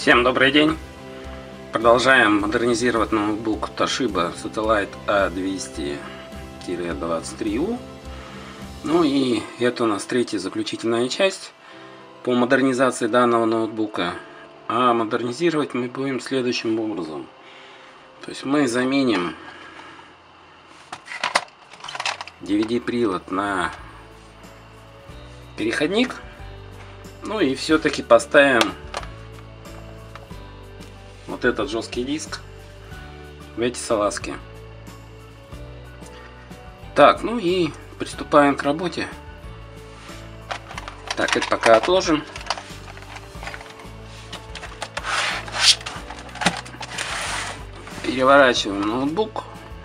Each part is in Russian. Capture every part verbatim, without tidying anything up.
Всем добрый день! Продолжаем модернизировать ноутбук Toshiba Satellite A двести двадцать три U. Ну и это у нас третья заключительная часть по модернизации данного ноутбука. А модернизировать мы будем следующим образом. То есть мы заменим ди ви ди-привод на переходник. Ну и все-таки поставим вот этот жесткий диск в эти салазки. Так, ну и приступаем к работе. Так, это пока отложим. Переворачиваем ноутбук.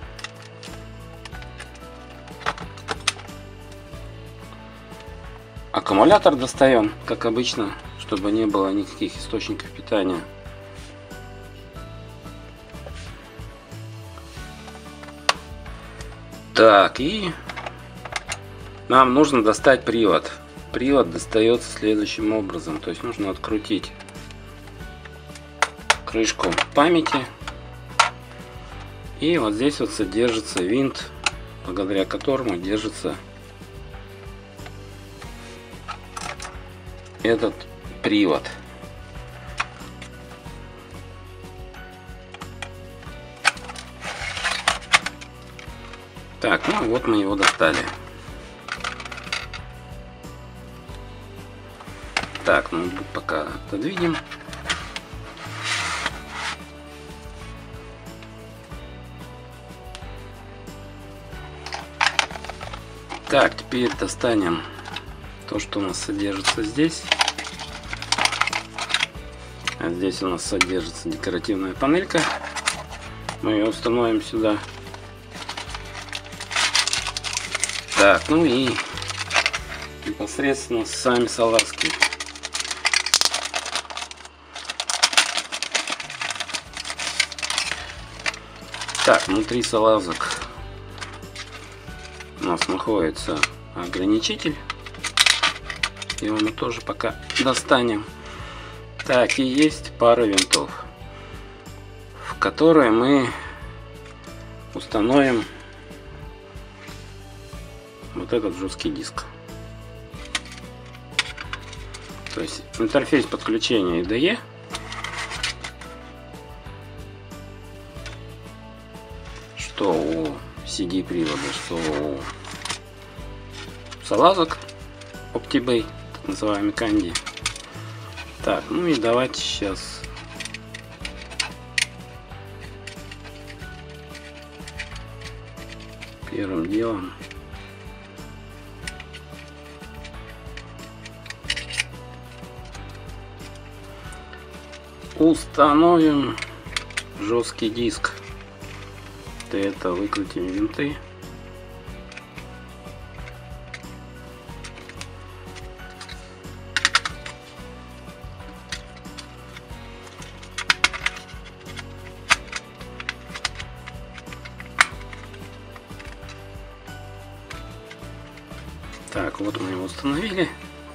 Аккумулятор достаем, как обычно, чтобы не было никаких источников питания. Так, и нам нужно достать привод. Привод достается следующим образом. То есть нужно открутить крышку памяти. И вот здесь вот содержится винт, благодаря которому держится этот привод. Так, ну вот мы его достали. Так, ноутбук пока отодвинем. Так, теперь достанем то, что у нас содержится здесь. А здесь у нас содержится декоративная панелька. Мы ее установим сюда. Так, ну и непосредственно сами салазки. Так, внутри салазок у нас находится ограничитель. Его мы тоже пока достанем. Так, и есть пара винтов, в которые мы установим вот этот жесткий диск. То есть интерфейс подключения ай ди и, что у си ди привода, что у салазок OptiBay, так называемый Candy. Так, ну и давайте сейчас первым делом установим жесткий диск. Для этого выкрутим винты. Так, вот мы его установили.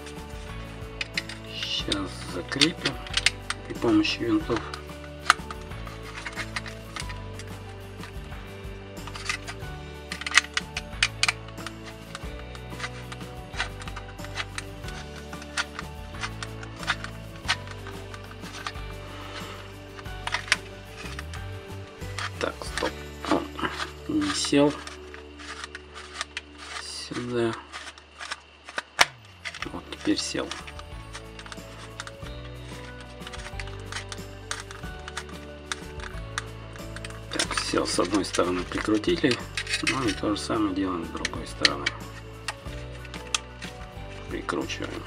Сейчас закрепим при помощи винтов. Так, стоп. Он не сел сюда. Вот теперь сел. Так, сел с одной стороны, прикрутили. Ну и то же самое делаем с другой стороны. Прикручиваем.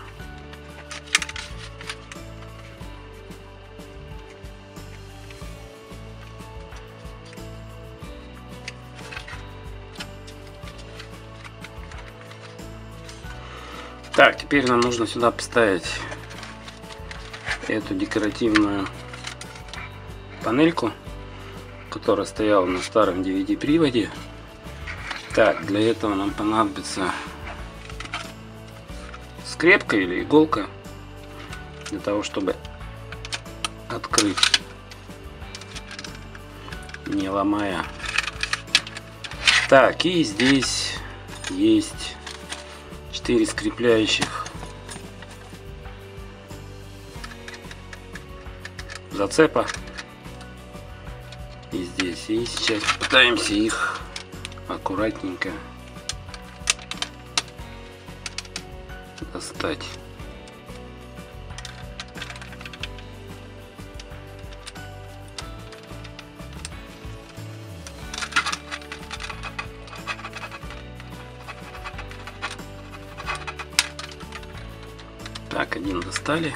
Так, теперь нам нужно сюда поставить эту декоративную панельку, которая стояла на старом ди ви ди-приводе. Так, для этого нам понадобится скрепка или иголка, для того, чтобы открыть, не ломая. Так, и здесь есть четыре скрепляющих зацепа. И здесь. И сейчас попытаемся их аккуратненько достать. Так, один достали.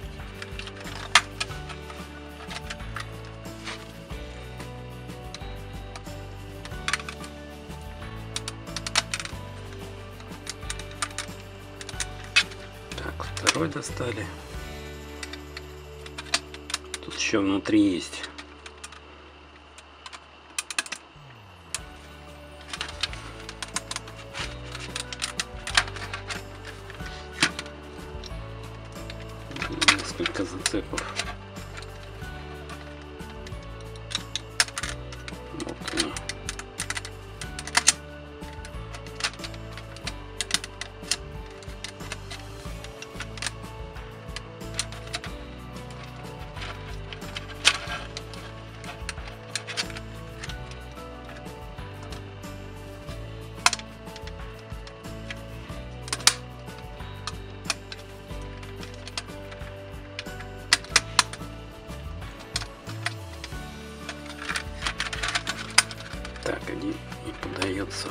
Так, второй достали. Тут еще внутри есть. Несколько зацепов. Вот они. Так, один не поддается.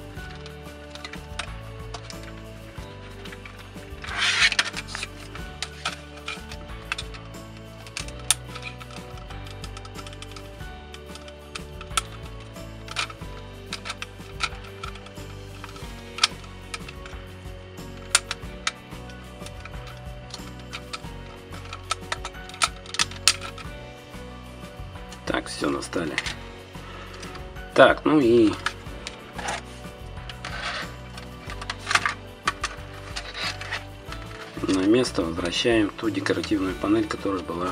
Так, все, достали. Так, ну и на место возвращаем ту декоративную панель, которая была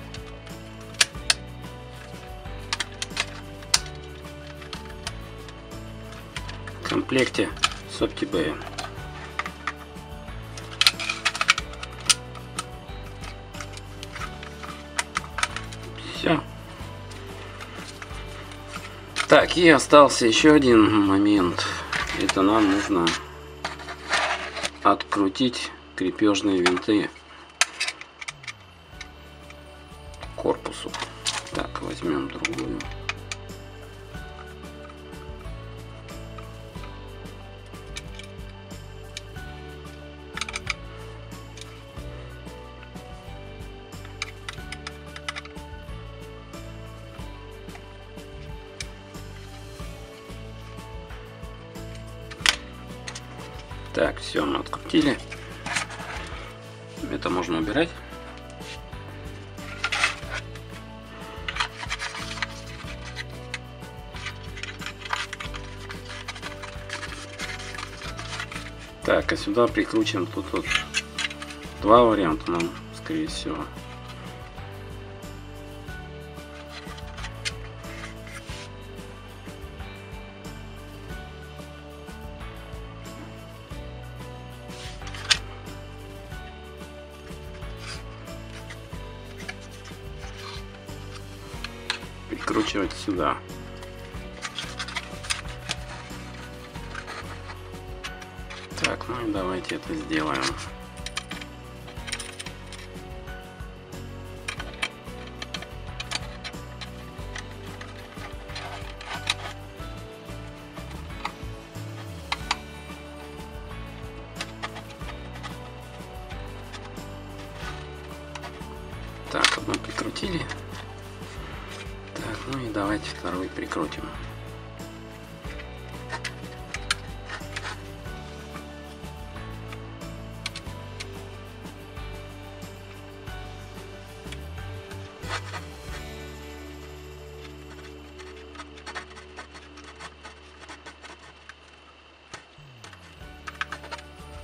в комплекте с OptiBay. Все. Так, и остался еще один момент. Это нам нужно открутить крепежные винты к корпусу. Так, возьмем другую. Так, все, мы открутили. Это можно убирать. Так, а сюда прикручиваем. Тут вот два варианта нам, скорее всего. Прикручивать сюда. Так, ну и давайте это сделаем. Так, одну прикрутили. Так, ну и давайте второй прикрутим.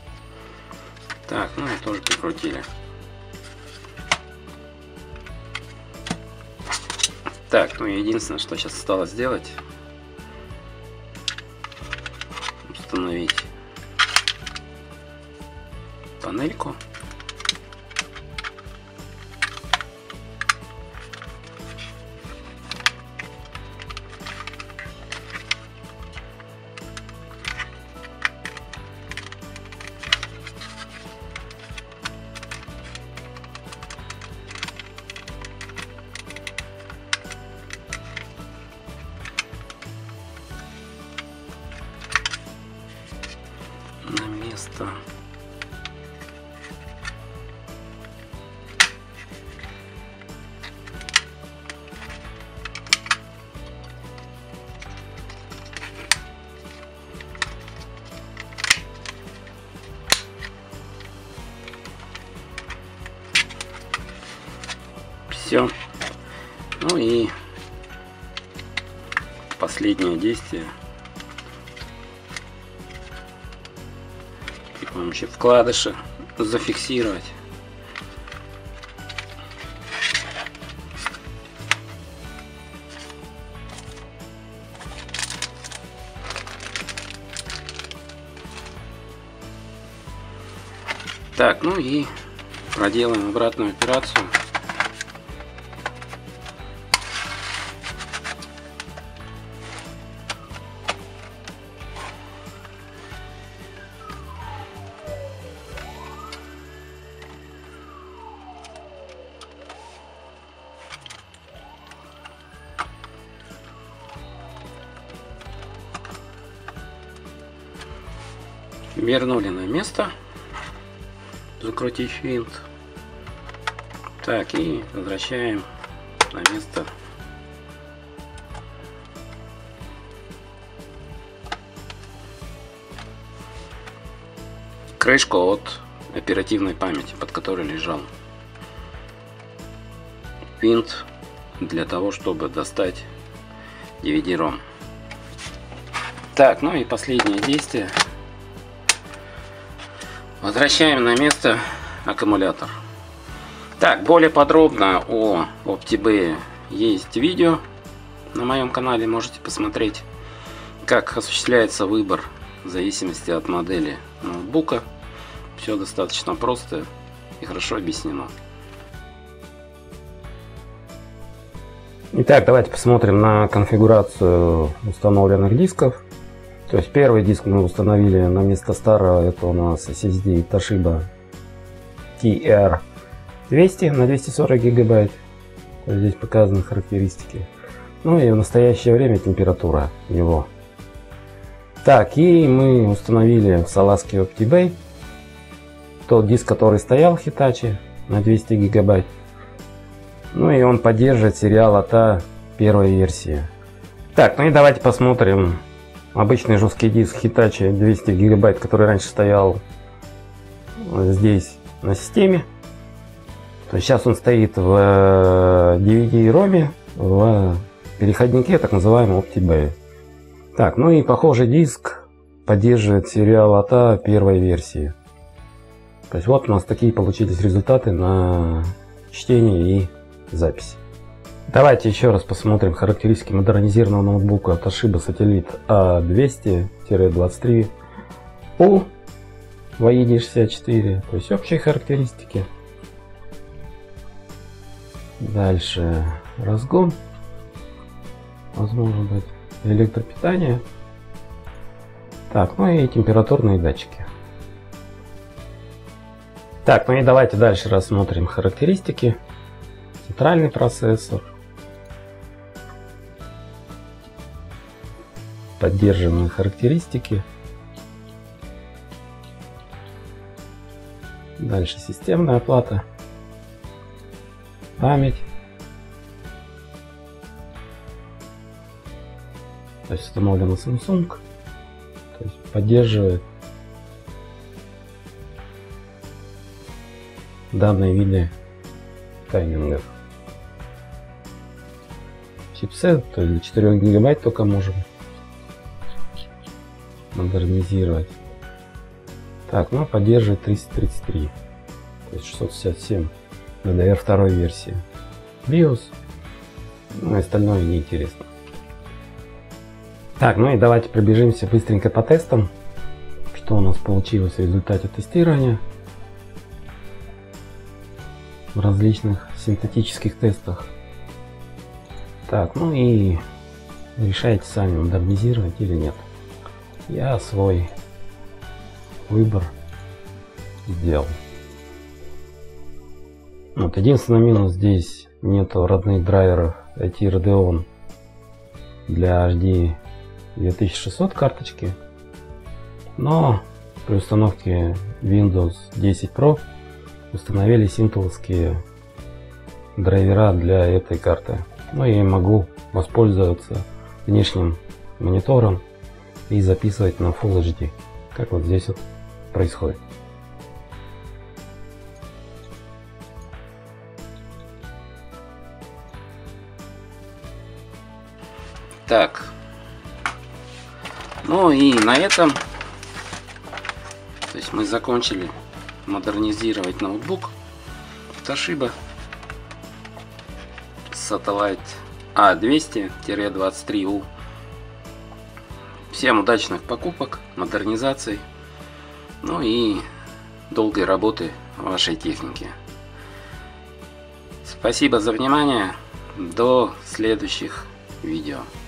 Так, ну и тоже прикрутили. Так, ну единственное, что сейчас осталось сделать, установить панельку. На место. Все. Ну и последнее действие. При помощи вкладыша зафиксировать. Так, ну и проделаем обратную операцию. Вернули на место. Закрутить винт. Так, и возвращаем на место. Крышку от оперативной памяти, под которой лежал винт, для того, чтобы достать ди ви ди-ROM. Так, ну и последнее действие. Возвращаем на место аккумулятор. Так, более подробно о OptiBay есть видео на моем канале, можете посмотреть, как осуществляется выбор в зависимости от модели ноутбука. Все достаточно просто и хорошо объяснено. Итак, давайте посмотрим на конфигурацию установленных дисков. То есть первый диск мы установили на место старого, это у нас эс эс ди Toshiba ти эр двести на двести сорок гигабайт. Здесь показаны характеристики. Ну и в настоящее время температура его. Так, и мы установили в салазке OptiBay тот диск, который стоял в Hitachi на двести гигабайт. Ну и он поддерживает сериал эй ти эй первой версии. Так, ну и давайте посмотрим обычный жесткий диск Hitachi двести гигабайт, который раньше стоял здесь на системе. То есть сейчас он стоит в ди ви ди-ROM, в переходнике так называемого OptiBay. Так, ну и похожий диск поддерживает сериал эй ти эй первой версии. То есть вот у нас такие получились результаты на чтение и запись. Давайте еще раз посмотрим характеристики модернизированного ноутбука Toshiba Satellite а двести двадцать три у в эй и ди шестьдесят четыре. То есть общие характеристики. Дальше разгон. Возможно быть электропитание. Так, ну и температурные датчики. Так, ну и давайте дальше рассмотрим характеристики. Центральный процессор. Поддержанные характеристики. Дальше системная плата. Память. То есть установлена Samsung. То есть поддерживает данные виды таймингов. Чипсет, то есть четыре гигабайт только можем модернизировать. Так, ну поддерживает триста тридцать три, то есть шестьсот шестьдесят семь ди ди ар второй версии. BIOS Ну, остальное неинтересно. Так, ну и давайте пробежимся быстренько по тестам. Что у нас получилось в результате тестирования. В различных синтетических тестах. Так, ну и решайте сами, модернизировать или нет. Я свой выбор сделал. Вот, единственный минус: здесь нету родных драйверов ай ти Radeon для эйч ди две тысячи шестьсот карточки, но при установке Windows десять про установились интеловские драйвера для этой карты. Ну и могу воспользоваться внешним монитором и записывать на Full эйч ди, как вот здесь вот происходит. Так, ну и на этом, то есть мы закончили модернизировать ноутбук Toshiba Satellite а двести двадцать три ю. Всем удачных покупок, модернизаций, ну и долгой работы вашей техники. Спасибо за внимание. До следующих видео.